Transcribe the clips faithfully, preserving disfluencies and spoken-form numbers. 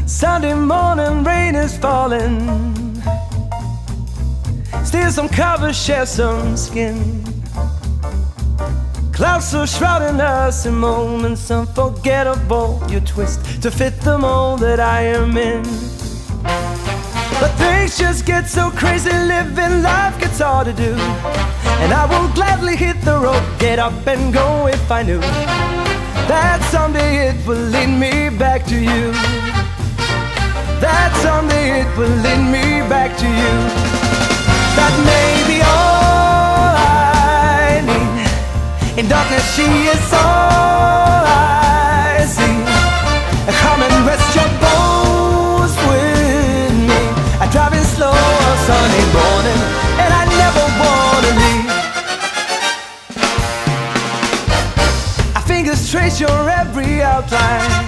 Sunday morning, rain is falling. Steal some cover, share some skin. Clouds are shrouding us in moments unforgettable. You twist to fit the mold that I am in. But things just get so crazy, living life gets hard to do. And I will gladly hit the road, get up and go if I knew that someday it will lead me back to you. That someday it will lead me back to you. That may be all I need. In darkness she is all I see. Come and rest your bones with me. I'm driving slow on Sunday morning, and I never wanna leave. I fingers trace your every outline,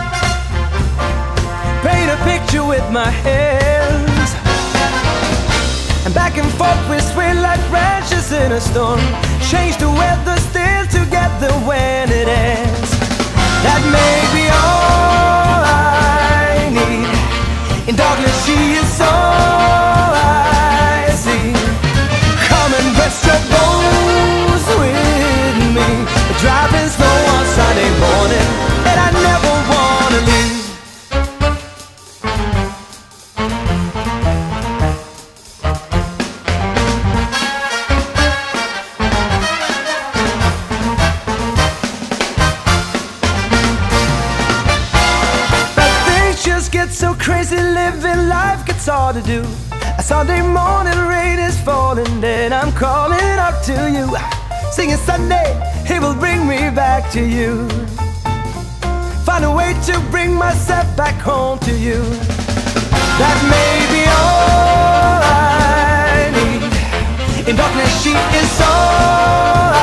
paint a picture with my hands, and back and forth we sway like branches in a storm. Change the weather still together when it ends. That may be all I need. In darkness she is all I see. Come and rest your bones with me. Driving slow on Sunday morning, and I never wanna leave. It's so crazy, living life gets hard to do. A Sunday morning, rain is falling, then I'm calling out to you, singing Sunday, it will bring me back to you. Find a way to bring myself back home to you. That may be all I need. In darkness she is all